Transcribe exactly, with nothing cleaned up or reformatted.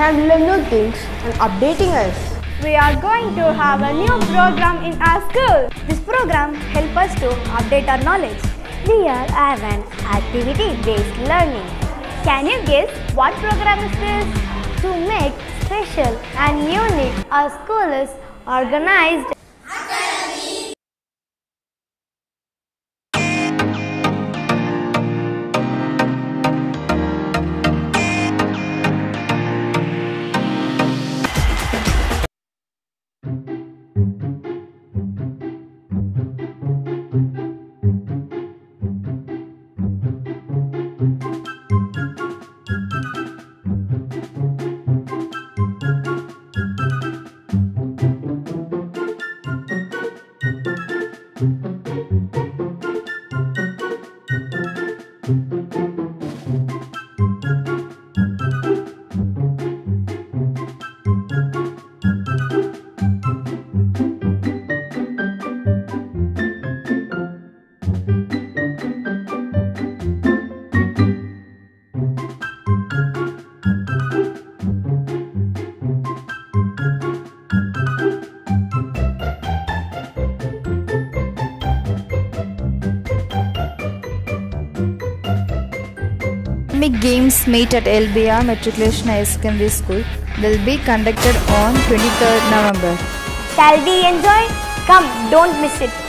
have learned new things and updating us. We are going to have a new program in our school. This program helps us to update our knowledge. We are have an activity-based learning. Can you guess what program is this? To make special and unique, our school is organized. Academic Games Meet at L B R Matriculation High Secondary School will be conducted on twenty-third November. Shall we enjoy? Come, don't miss it.